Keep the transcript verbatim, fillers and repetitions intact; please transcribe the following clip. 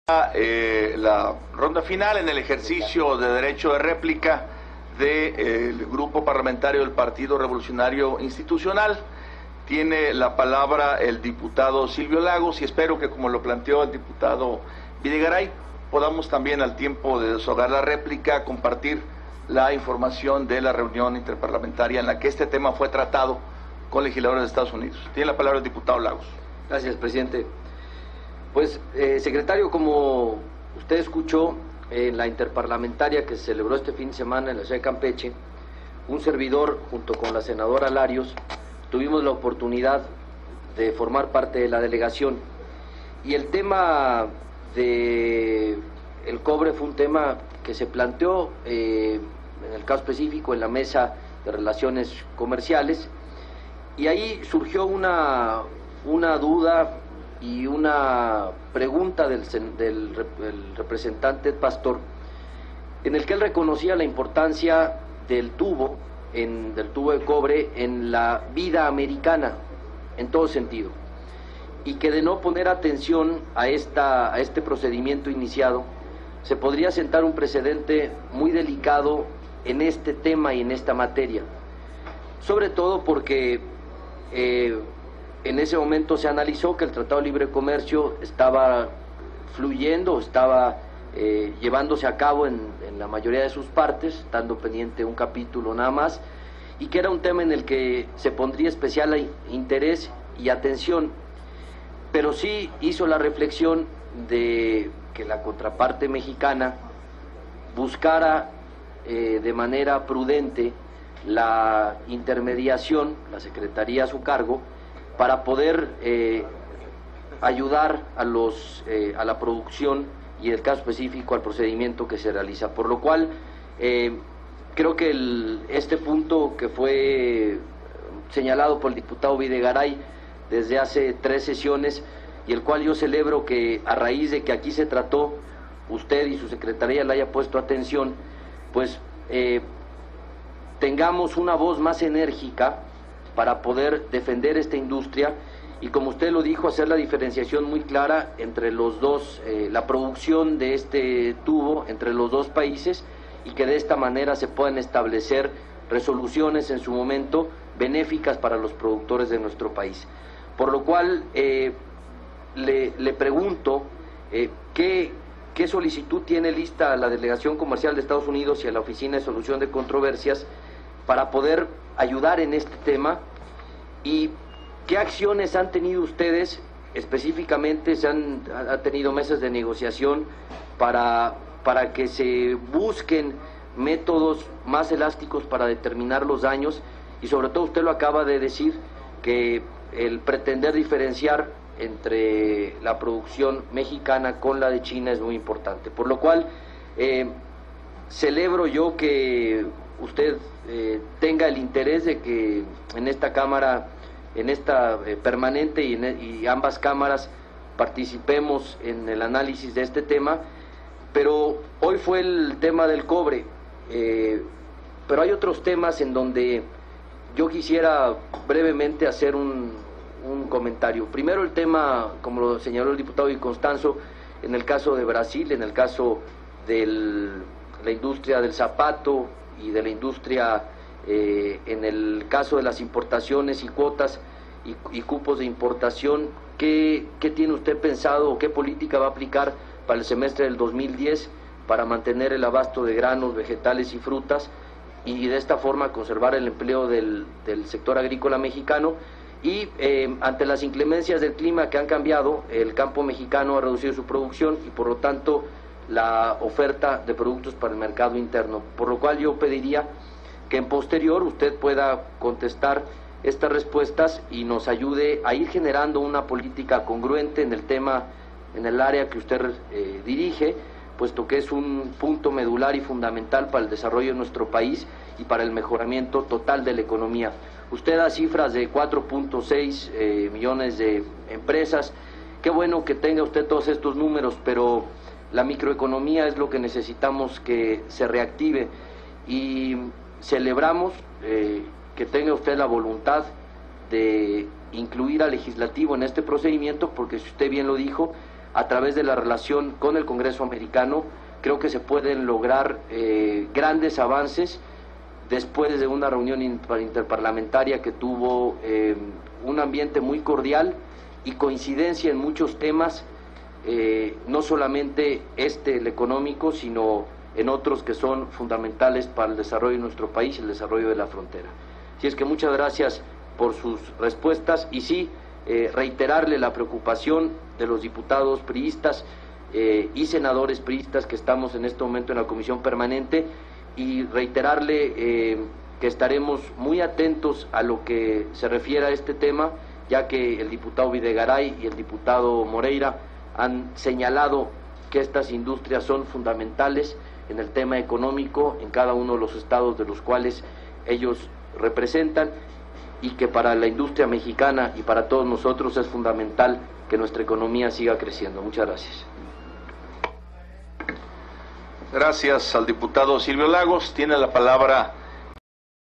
Eh, la ronda final en el ejercicio de derecho de réplica del de, eh, Grupo Parlamentario del Partido Revolucionario Institucional. Tiene la palabra el diputado Silvio Lagos y espero que, como lo planteó el diputado Videgaray, podamos también, al tiempo de deshogar la réplica, compartir la información de la reunión interparlamentaria en la que este tema fue tratado con legisladores de Estados Unidos. Tiene la palabra el diputado Lagos. Gracias, presidente. Pues, eh, secretario, como usted escuchó en la interparlamentaria que se celebró este fin de semana en la ciudad de Campeche, un servidor, junto con la senadora Larios, tuvimos la oportunidad de formar parte de la delegación. Y el tema de el cobre fue un tema que se planteó, eh, en el caso específico, en la mesa de relaciones comerciales, y ahí surgió una, una duda y una pregunta del, del, del representante Pastor, en el que él reconocía la importancia del tubo, en, del tubo de cobre en la vida americana, en todo sentido, y que de no poner atención a, esta, a este procedimiento iniciado, se podría sentar un precedente muy delicado en este tema y en esta materia, sobre todo porque eh, en ese momento se analizó que el Tratado de Libre Comercio estaba fluyendo, estaba eh, llevándose a cabo en, en la mayoría de sus partes, estando pendiente un capítulo nada más, y que era un tema en el que se pondría especial interés y atención, pero sí hizo la reflexión de que la contraparte mexicana buscara eh, de manera prudente la intermediación, la secretaría a su cargo, para poder eh, ayudar a, los, eh, a la producción y, en el caso específico, al procedimiento que se realiza. Por lo cual, eh, creo que el, este punto que fue señalado por el diputado Videgaray desde hace tres sesiones, y el cual yo celebro que, a raíz de que aquí se trató, usted y su secretaría le haya puesto atención, pues eh, tengamos una voz más enérgica para poder defender esta industria y, como usted lo dijo, hacer la diferenciación muy clara entre los dos, eh, la producción de este tubo entre los dos países, y que de esta manera se puedan establecer resoluciones en su momento benéficas para los productores de nuestro país. Por lo cual, eh, le, le pregunto, eh, ¿qué, ¿qué solicitud tiene lista la Delegación Comercial de Estados Unidos y a la Oficina de Solución de Controversias para poder ayudar en este tema? ¿Y qué acciones han tenido ustedes específicamente? ¿Se han ha tenido mesas de negociación para, para que se busquen métodos más elásticos para determinar los daños? Y sobre todo, usted lo acaba de decir, que el pretender diferenciar entre la producción mexicana con la de China es muy importante. Por lo cual, eh, celebro yo que usted eh, tenga el interés de que en esta Cámara, en esta eh, permanente y, en, y ambas cámaras participemos en el análisis de este tema, pero hoy fue el tema del cobre, eh, pero hay otros temas en donde yo quisiera brevemente hacer un, un comentario. Primero, el tema, como lo señaló el diputado Di Constanzo, en el caso de Brasil, en el caso de la industria del zapato y de la industria, eh, en el caso de las importaciones y cuotas y, y cupos de importación, ¿qué, ¿qué tiene usted pensado o qué política va a aplicar para el semestre del dos mil diez para mantener el abasto de granos, vegetales y frutas, y de esta forma conservar el empleo del, del sector agrícola mexicano? Y eh, ante las inclemencias del clima que han cambiado, el campo mexicano ha reducido su producción y, por lo tanto, la oferta de productos para el mercado interno, por lo cual yo pediría que en posterior usted pueda contestar estas respuestas y nos ayude a ir generando una política congruente en el tema, en el área que usted eh, dirige, puesto que es un punto medular y fundamental para el desarrollo de nuestro país y para el mejoramiento total de la economía. Usted da cifras de cuatro punto seis eh, millones de empresas. Qué bueno que tenga usted todos estos números, pero la microeconomía es lo que necesitamos que se reactive, y celebramos eh, que tenga usted la voluntad de incluir al legislativo en este procedimiento, porque, si usted bien lo dijo, a través de la relación con el Congreso americano, creo que se pueden lograr eh, grandes avances después de una reunión interparlamentaria que tuvo eh, un ambiente muy cordial y coincidencia en muchos temas, eh, no solamente este, el económico, sino en otros que son fundamentales para el desarrollo de nuestro país y el desarrollo de la frontera. Así es que muchas gracias por sus respuestas y sí, eh, reiterarle la preocupación de los diputados priistas eh, y senadores priistas que estamos en este momento en la Comisión Permanente y reiterarle eh, que estaremos muy atentos a lo que se refiere a este tema, ya que el diputado Videgaray y el diputado Moreira han señalado que estas industrias son fundamentales en el tema económico en cada uno de los estados de los cuales ellos representan y que para la industria mexicana y para todos nosotros es fundamental que nuestra economía siga creciendo. Muchas gracias. Gracias al diputado Silvio Lagos. Tiene la palabra